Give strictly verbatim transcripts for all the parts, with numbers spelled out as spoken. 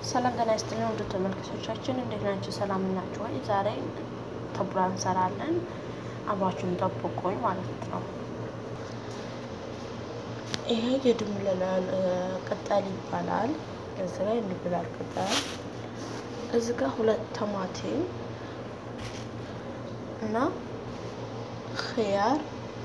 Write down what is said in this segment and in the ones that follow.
ሰላም ጤና ይስጥልኝ ውድ ተመልካቾቻችን እንዴት ናችሁ? ሰላም ናችሁ ወይ? ዛሬ ተቡላ እንሰራለን። አብራችሁን ጠብቁኝ ማለት ነው። ይሄ የድምላል ቅጠል ይባላል። እዚህ ላይ እንብላል ቅጠል እዚህ ጋር ሁለት ቲማቲም እና ኺያር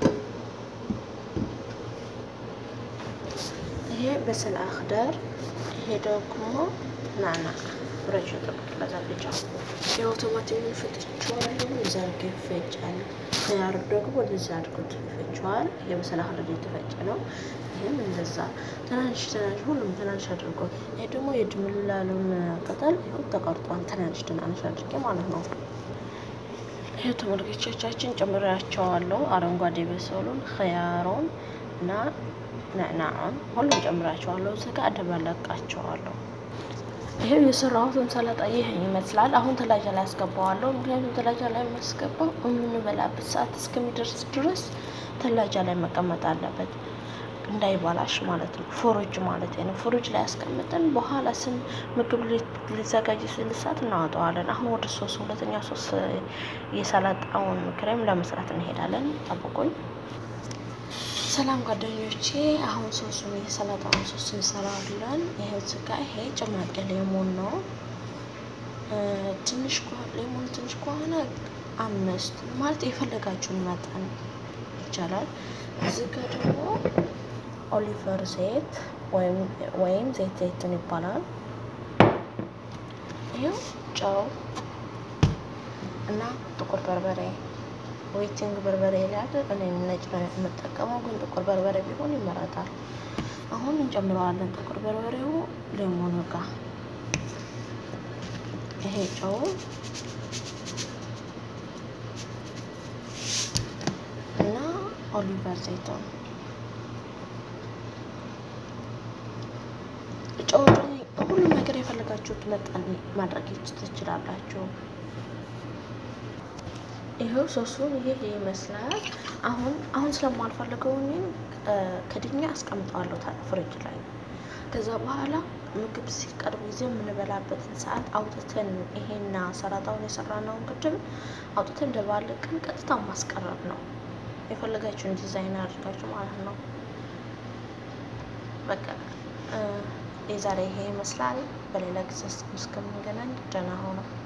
ይሄ በስል አخضر ይሄ ደግሞ ናና ብረሽ ተቀላቀለች ያው ቲማቲሙን ፍትቼዋለሁ ዘርጌ ፈጫለሁ ኺያር ደግሞ ወደዛ አድርጎት ፈጫዋል የበሰለ አخضر የተፈጨ ነው ይሄም እንደዛ ትናንሽ ትናንሽ ሁሉም ትናንሽ አድርጎ ይሄ ደግሞ የድምላሉን ቅጠል ይሄው ተቆርጧል ትናንሽ ትናንሽ አድርጌ ማለት ነው። ይሄ ተመልካቾቻችን ጨምራቸዋለሁ አረንጓዴ በሰሉን ኺያሩን እና ናናውን ሁሉም ጨምራቸዋለሁ እዚህ አደባለቃቸዋለሁ። ይሄ የሰራሁትን ሰላጣ ይሄ ይመስላል። አሁን ተላጃ ላይ አስገባዋለሁ ምክንያቱም ተላጃ ላይ ማስገባው የምንበላበት ሰዓት እስከሚደርስ ድረስ ተላጃ ላይ መቀመጥ አለበት እንዳይባላሽ ማለት ነው። ፍሪጅ ማለት ነው። ፍሪጅ ላይ አስቀምጠን በኋላ ስን ምግብ ሊዘጋጅ ሲል ሰዓት እናወጣዋለን። አሁን ወደ ሶስ ሁለተኛ ሶስ የሰላጣውን ክሬም ለመስራት እንሄዳለን። ጠብቁኝ። ሰላም ጓደኞቼ አሁን ሶሱን የሰላጣውን ሶስ እንሰራለን። ይሄው ዝጋ ይሄ ጭማቂ ሌሞን ነው። ትንሽ ሌሞን ትንሽ ከሆነ አምስት ማለት የፈለጋችሁን መጠን ይቻላል። እዚህ ጋር ደግሞ ኦሊቨር ዘይት ወይም ወይም ዘይት ዘይቱን ይባላል። ይሄው ጨው እና ጥቁር በርበሬ ዌቲንግ በርበሬ ላይ እኔ ነጭ ነው የምጠቀመው ግን ጥቁር በርበሬ ቢሆን ይመረጣል። አሁን እንጨምረዋለን ጥቁር በርበሬው ሌሞኑ ጋር ይሄ ጨው እና ኦሊቨር ዘይቱን ጨው ሁሉም ነገር የፈለጋችሁት መጠን ማድረግ ትችላላችሁ። ይሄው ሶሱን ይሄ ይመስላል። አሁን አሁን ስለማልፈልገው እኔ ከድኛ አስቀምጣለሁ ፍሪጅ ላይ ከዛ በኋላ ምግብ ሲቀርብ ጊዜ የምንበላበትን ሰዓት አውጥተን ይሄና ሰላጣውን የሰራነውን ቅድም አውጥተን ደባለቅን ቀጥታ ማስቀረብ ነው። የፈለጋችሁን ዲዛይን አድርጋችሁ ማለት ነው። በቃ የዛሬ ይሄ ይመስላል። በሌላ ጊዜ እስከምንገናኝ ደህና ሁኑ።